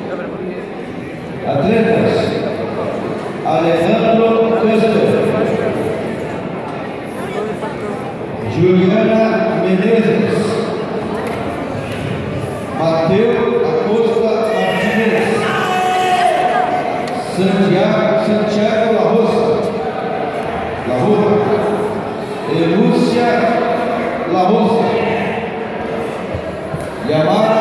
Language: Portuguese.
Atletas: Alejandro Castro, Juliana Menezes, Mateus Acosta Martínez, Santiago La Rosa, e Lúcia La Rosa, Yamara